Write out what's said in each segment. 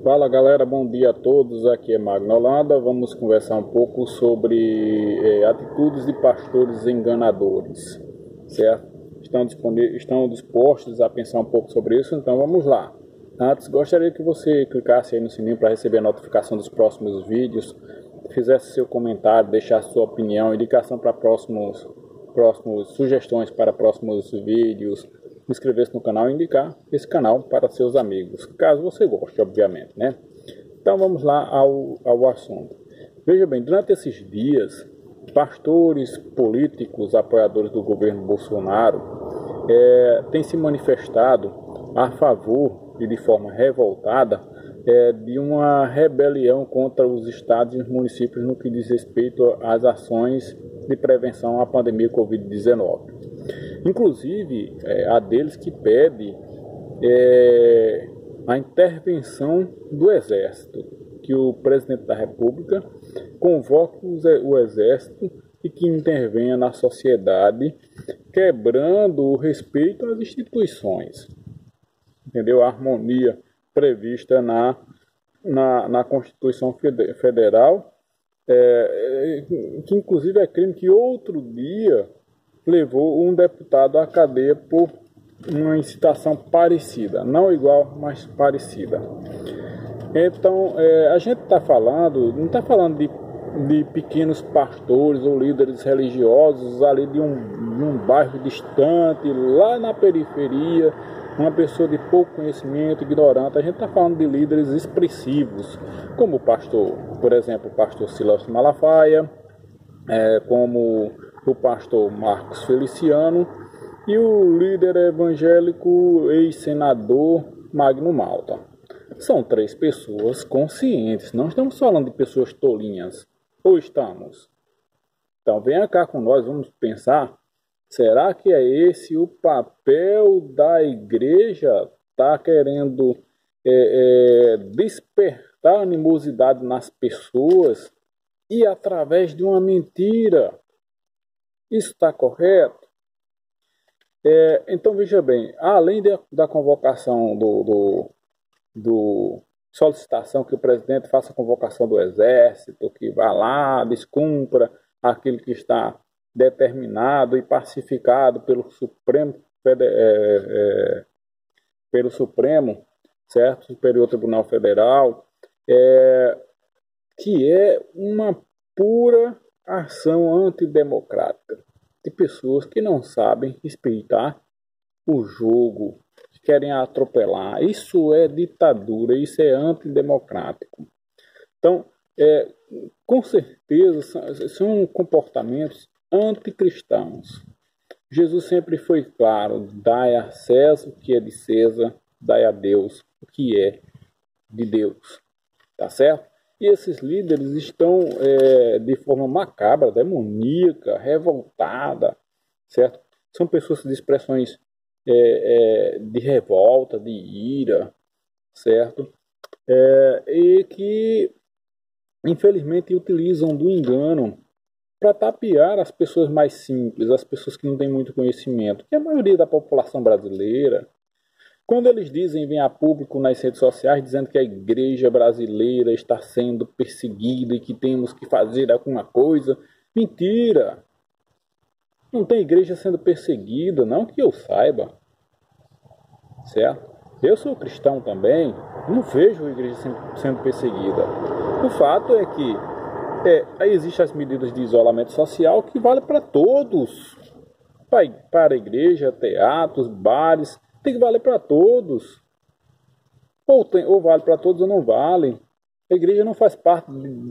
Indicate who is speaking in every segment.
Speaker 1: Fala galera, bom dia a todos, aqui é Magno Holanda. Vamos conversar um pouco sobre atitudes de pastores enganadores, certo? Estão dispostos a pensar um pouco sobre isso, então vamos lá. Antes, gostaria que você clicasse aí no sininho para receber a notificação dos próximos vídeos, fizesse seu comentário, deixasse sua opinião, indicação para próximos sugestões para próximos vídeos, inscrever-se no canal e indicar esse canal para seus amigos, caso você goste, obviamente, né? Então vamos lá ao assunto. Veja bem, durante esses dias, pastores, políticos, apoiadores do governo Bolsonaro têm se manifestado a favor e de forma revoltada de uma rebelião contra os estados e os municípios no que diz respeito às ações de prevenção à pandemia Covid-19. Inclusive, há deles que pede a intervenção do Exército, que o presidente da República convoque o Exército e que intervenha na sociedade, quebrando o respeito às instituições, entendeu? A harmonia prevista na Constituição Federal, que inclusive é crime que outro dia levou um deputado à cadeia por uma incitação parecida, não igual, mas parecida. Então, a gente está falando, não está falando de pequenos pastores ou líderes religiosos ali de um bairro distante, lá na periferia, uma pessoa de pouco conhecimento, ignorante. A gente está falando de líderes expressivos, como o pastor, por exemplo, o pastor Silas Malafaia, como o pastor Marcos Feliciano e o líder evangélico ex-senador Magno Malta. São três pessoas conscientes, não estamos falando de pessoas tolinhas, ou estamos? Então venha cá com nós, vamos pensar, será que é esse o papel da igreja? Está querendo despertar animosidade nas pessoas e através de uma mentira? Isso está correto? Então veja bem, além da convocação solicitação que o presidente faça a convocação do Exército, que vá lá, descumpra aquilo que está determinado e pacificado pelo Supremo, certo? Superior Tribunal Federal, que é uma pura ação antidemocrática de pessoas que não sabem respeitar o jogo, que querem atropelar. Isso é ditadura, isso é antidemocrático. Então, com certeza, são comportamentos anticristãos. Jesus sempre foi claro: dai a César o que é de César, dai a Deus o que é de Deus. Tá certo? E esses líderes estão de forma macabra, demoníaca, revoltada, certo? São pessoas de expressões de revolta, de ira, certo? E que, infelizmente, utilizam do engano para tapear as pessoas mais simples, as pessoas que não têm muito conhecimento, que é a maioria da população brasileira. Quando eles vêm a público nas redes sociais dizendo que a igreja brasileira está sendo perseguida e que temos que fazer alguma coisa, mentira! Não tem igreja sendo perseguida, não que eu saiba, certo? Eu sou cristão também, não vejo a igreja sendo perseguida. O fato é que existem as medidas de isolamento social que valem para todos, para a igreja, teatros, bares. Tem que valer para todos. Ou vale para todos ou não vale. A igreja não faz parte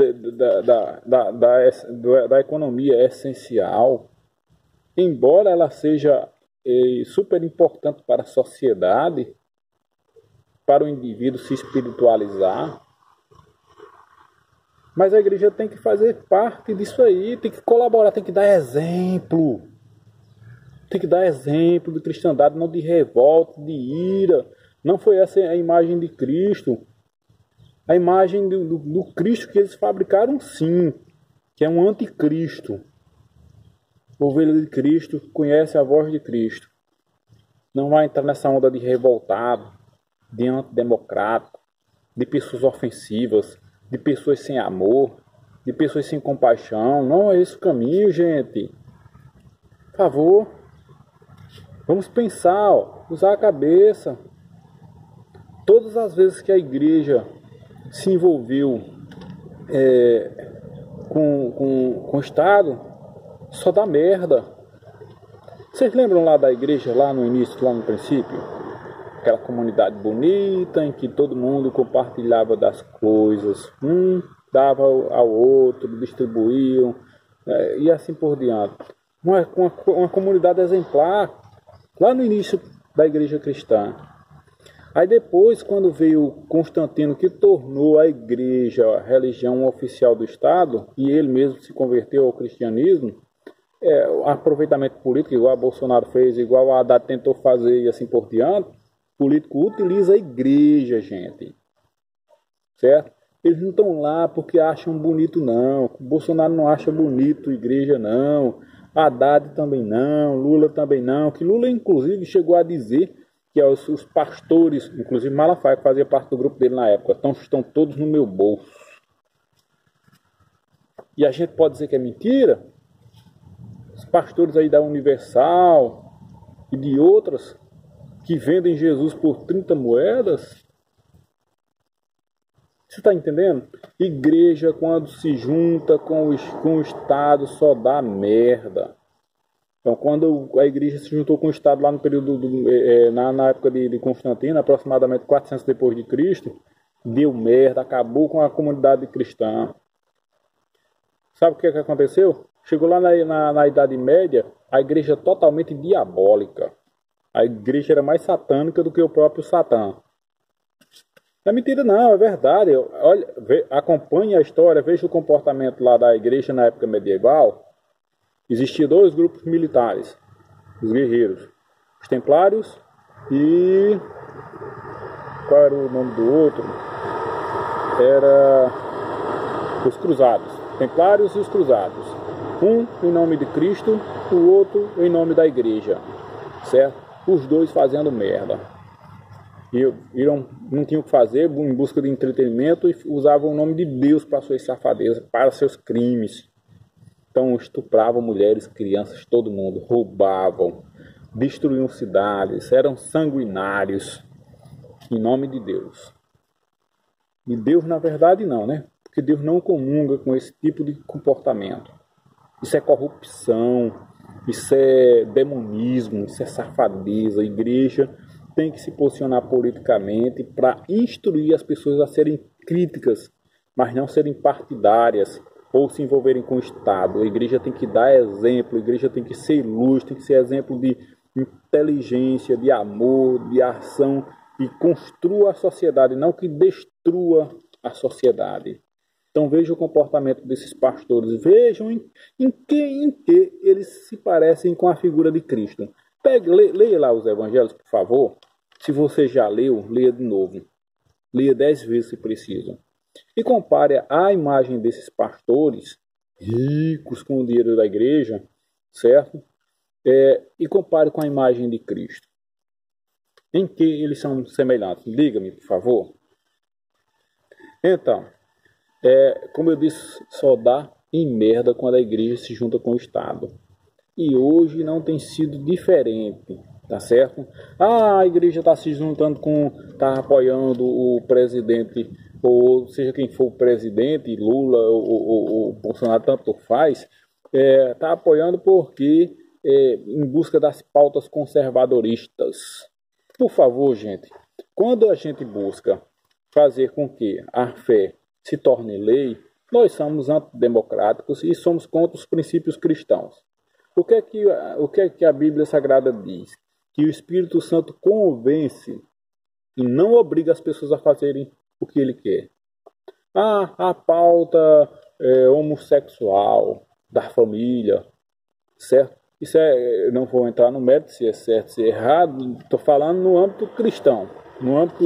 Speaker 1: da economia essencial. Embora ela seja super importante para a sociedade, para o indivíduo se espiritualizar, mas a igreja tem que fazer parte disso aí, tem que colaborar, tem que dar exemplo. Tem que dar exemplo de cristandade, não de revolta, de ira. Não foi essa a imagem de Cristo. A imagem do Cristo que eles fabricaram, sim, que é um anticristo. O ovelha de Cristo conhece a voz de Cristo. Não vai entrar nessa onda de revoltado, de antidemocrático, de pessoas ofensivas, de pessoas sem amor, de pessoas sem compaixão. Não é esse o caminho, gente. Por favor, vamos pensar, usar a cabeça. Todas as vezes que a igreja se envolveu com o Estado, só dá merda. Vocês lembram lá da igreja, lá no início, lá no princípio? Aquela comunidade bonita, em que todo mundo compartilhava das coisas. Um dava ao outro, distribuíam, e assim por diante. Uma comunidade exemplar, lá no início da igreja cristã. Aí depois, quando veio Constantino, que tornou a igreja a religião oficial do Estado, e ele mesmo se converteu ao cristianismo, aproveitamento político, igual a Bolsonaro fez, igual a Haddad tentou fazer e assim por diante, político utiliza a igreja, gente. Certo? Eles não estão lá porque acham bonito, não. O Bolsonaro não acha bonito a igreja, não. Haddad também não. Lula também não. Que Lula, inclusive, chegou a dizer que os pastores, inclusive Malafaia, que fazia parte do grupo dele na época, estão todos no meu bolso. E a gente pode dizer que é mentira? Os pastores aí da Universal e de outras que vendem Jesus por 30 moedas? Você está entendendo? Igreja, quando se junta com o Estado, só dá merda. Então, quando a igreja se juntou com o Estado lá no período na época de Constantino, aproximadamente 400 depois de Cristo, deu merda, acabou com a comunidade cristã. Sabe o que aconteceu? Chegou lá na Idade Média, a igreja totalmente diabólica. A igreja era mais satânica do que o próprio Satã. Não é mentira não, é verdade. Olha, acompanhe a história, veja o comportamento lá da igreja na época medieval. Existiam dois grupos militares, os guerreiros, os templários e... qual era o nome do outro? Era os cruzados, templários e os cruzados. Um em nome de Cristo, o outro em nome da igreja, certo? Os dois fazendo merda. Não tinham o que fazer, em busca de entretenimento, e usavam o nome de Deus para suas safadezas, para seus crimes. Então estupravam mulheres, crianças, todo mundo, roubavam, destruíam cidades, eram sanguinários, em nome de Deus. E Deus, na verdade, não, né? Porque Deus não comunga com esse tipo de comportamento. Isso é corrupção, isso é demonismo, isso é safadeza. A igreja tem que se posicionar politicamente para instruir as pessoas a serem críticas, mas não serem partidárias ou se envolverem com o Estado. A igreja tem que dar exemplo, a igreja tem que ser luz, tem que ser exemplo de inteligência, de amor, de ação, e construa a sociedade, não que destrua a sociedade. Então veja o comportamento desses pastores, vejam em que eles se parecem com a figura de Cristo. Leia lá os evangelhos, por favor. Se você já leu, leia de novo. Leia 10 vezes se precisa. E compare a imagem desses pastores ricos com o dinheiro da igreja, certo? E compare com a imagem de Cristo. Em que eles são semelhantes? Diga-me, por favor. Então, como eu disse, só dá em merda quando a igreja se junta com o Estado. E hoje não tem sido diferente, tá certo? A igreja está se juntando está apoiando o presidente, ou seja quem for o presidente, Lula ou Bolsonaro, tanto faz, está apoiando porque em busca das pautas conservadoristas. Por favor, gente, quando a gente busca fazer com que a fé se torne lei, nós somos antidemocráticos e somos contra os princípios cristãos. O que é que a Bíblia Sagrada diz? Que o Espírito Santo convence e não obriga as pessoas a fazerem o que ele quer. A pauta homossexual da família, certo? Isso não vou entrar no mérito se é certo, se é errado. Estou falando no âmbito cristão, no âmbito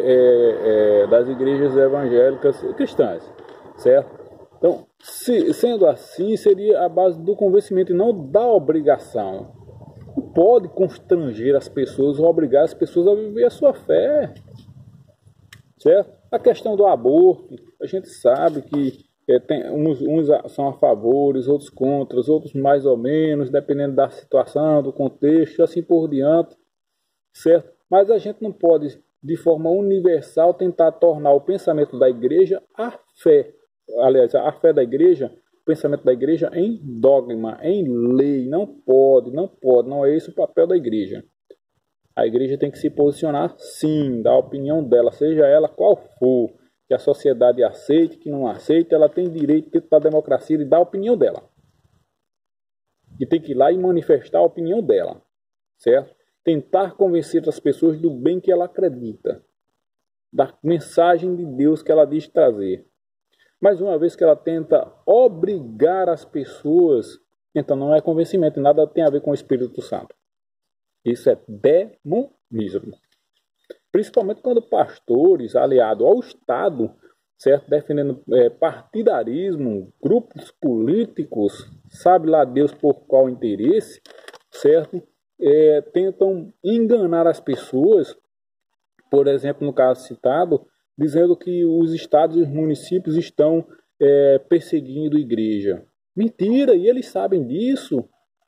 Speaker 1: das igrejas evangélicas cristãs, certo? Então, sendo assim, seria a base do convencimento e não da obrigação. Não pode constranger as pessoas ou obrigar as pessoas a viver a sua fé. certo? A questão do aborto, a gente sabe que uns são a favor, outros contra, outros mais ou menos, dependendo da situação, do contexto, assim por diante, certo? Mas a gente não pode, de forma universal, tentar tornar o pensamento da igreja a fé. Aliás, a fé da igreja, o pensamento da igreja em dogma, em lei. Não pode, não é esse o papel da igreja. A igreja tem que se posicionar sim, dar a opinião dela, seja ela qual for. Que a sociedade aceite, que não aceite, ela tem direito dentro da democracia de dar a opinião dela. E tem que ir lá e manifestar a opinião dela, certo? Tentar convencer as pessoas do bem que ela acredita, da mensagem de Deus que ela diz trazer. Mas uma vez que ela tenta obrigar as pessoas, então não é convencimento, nada tem a ver com o Espírito Santo. Isso é demonismo. Principalmente quando pastores aliados ao Estado, certo, defendendo partidarismo, grupos políticos, sabe lá Deus por qual interesse, certo, tentam enganar as pessoas, por exemplo, no caso citado, dizendo que os estados e os municípios estão perseguindo a igreja. Mentira, e eles sabem disso.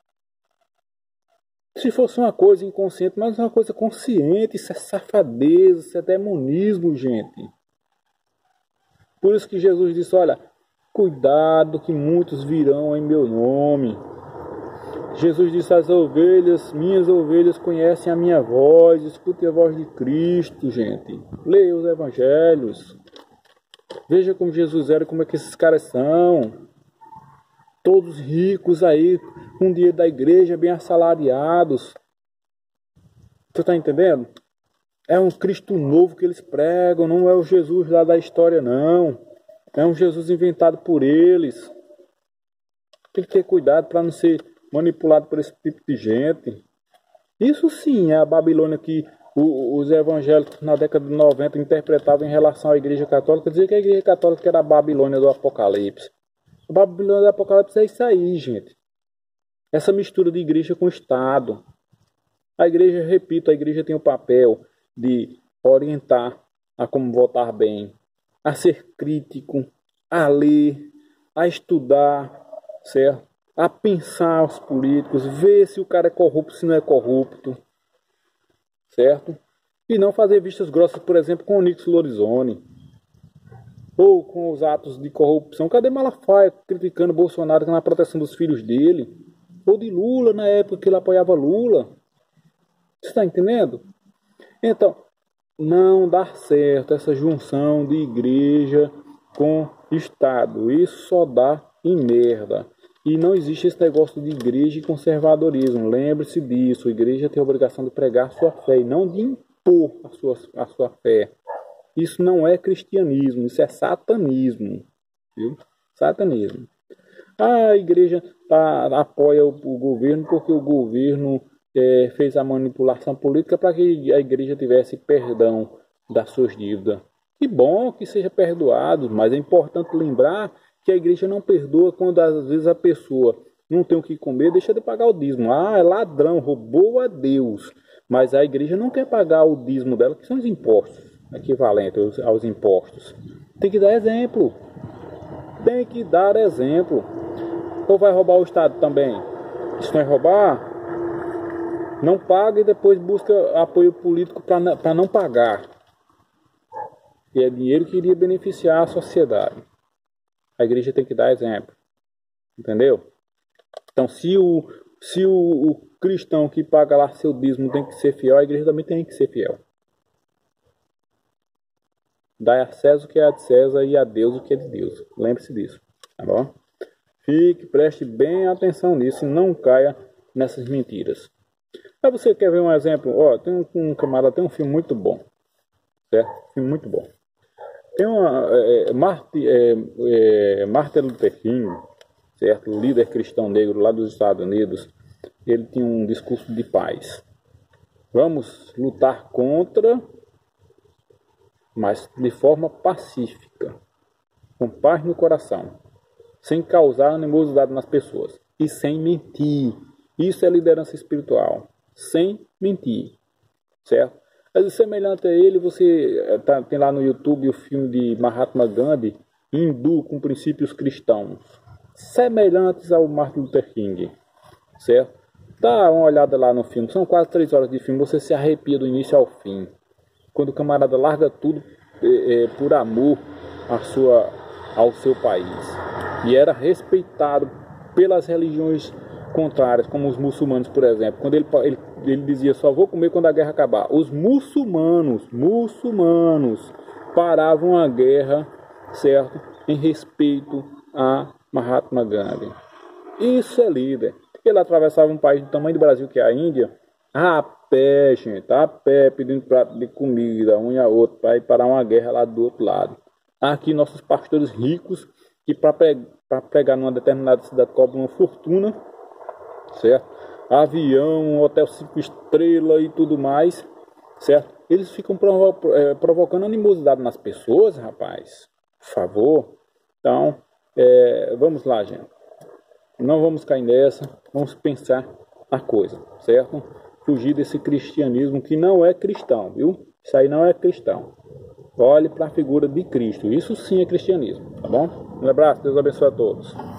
Speaker 1: Se fosse uma coisa inconsciente, mas uma coisa consciente, isso é safadeza, isso é demonismo, gente. Por isso que Jesus disse, olha, cuidado que muitos virão em meu nome. Jesus disse, as ovelhas, minhas ovelhas conhecem a minha voz, escutem a voz de Cristo, gente. Leia os evangelhos. Veja como Jesus era e como é que esses caras são. Todos ricos aí, com dinheiro da igreja, bem assalariados. Você está entendendo? É um Cristo novo que eles pregam, não é o Jesus lá da história, não. É um Jesus inventado por eles. Tem que ter cuidado para não ser manipulado por esse tipo de gente. Isso sim é a Babilônia que os evangélicos na década de 90 interpretavam em relação à igreja católica. Dizia que a igreja católica era a Babilônia do Apocalipse. A Babilônia do Apocalipse é isso aí, gente. Essa mistura de igreja com Estado. A igreja, repito, a igreja tem o papel de orientar a como votar bem, a ser crítico, a ler, a estudar, certo? A pensar os políticos, ver se o cara é corrupto, se não é corrupto, certo? E não fazer vistas grossas, por exemplo, com o Onyx Lorenzoni, ou com os atos de corrupção. Cadê Malafaia criticando Bolsonaro na proteção dos filhos dele? Ou de Lula, na época que ele apoiava Lula. Você está entendendo? Então, não dá certo essa junção de igreja com Estado. Isso só dá em merda. E não existe esse negócio de igreja e conservadorismo. Lembre-se disso. A igreja tem a obrigação de pregar a sua fé e não de impor a sua fé. Isso não é cristianismo, isso é satanismo. Viu? Satanismo. A igreja apoia o governo porque o governo fez a manipulação política para que a igreja tivesse perdão das suas dívidas. Que bom que seja perdoado, mas é importante lembrar que a igreja não perdoa quando às vezes a pessoa não tem o que comer, deixa de pagar o dízimo. Ah, é ladrão, roubou a Deus. Mas a igreja não quer pagar o dízimo dela, que são os impostos equivalentes aos impostos. Tem que dar exemplo. Tem que dar exemplo. Ou vai roubar o Estado também? Isso não é roubar? Não paga e depois busca apoio político para não pagar. E é dinheiro que iria beneficiar a sociedade. A igreja tem que dar exemplo. Entendeu? Então, se o cristão que paga lá seu dízimo tem que ser fiel, a igreja também tem que ser fiel. Dai a César o que é de César e a Deus o que é de Deus. Lembre-se disso, tá bom? Preste bem atenção nisso e não caia nessas mentiras. Aí você quer ver um exemplo? Ó, tem um camarada, tem um filme muito bom, certo? Filme muito bom. Tem Martin Luther King, certo? Líder cristão negro lá dos Estados Unidos. Ele tinha um discurso de paz. Vamos lutar contra, mas de forma pacífica, com paz no coração, sem causar animosidade nas pessoas e sem mentir. Isso é liderança espiritual, sem mentir, certo? Mas semelhante a ele, você tem lá no YouTube o filme de Mahatma Gandhi, hindu com princípios cristãos, semelhantes ao Martin Luther King, certo? Dá uma olhada lá no filme, são quase 3 horas de filme, você se arrepia do início ao fim. Quando o camarada larga tudo por amor ao seu país. E era respeitado pelas religiões contrárias, como os muçulmanos, por exemplo. Quando ele dizia, só vou comer quando a guerra acabar. Os muçulmanos paravam a guerra, certo? Em respeito a Mahatma Gandhi. Isso é líder. Ele atravessava um país do tamanho do Brasil, que é a Índia, a pé, gente, a pé, pedindo prato de comida, um e a outro, para ir parar uma guerra lá do outro lado. Aqui, nossos pastores ricos, que para pregar numa determinada cidade cobram uma fortuna, certo? Avião, hotel 5 estrelas e tudo mais, certo? Eles ficam provocando animosidade nas pessoas, rapaz. Por favor. Então, vamos lá, gente. Não vamos cair nessa, vamos pensar na coisa, certo? Fugir desse cristianismo que não é cristão, viu? Isso aí não é cristão. Olhe para a figura de Cristo, isso sim é cristianismo, tá bom? Um abraço, Deus abençoe a todos.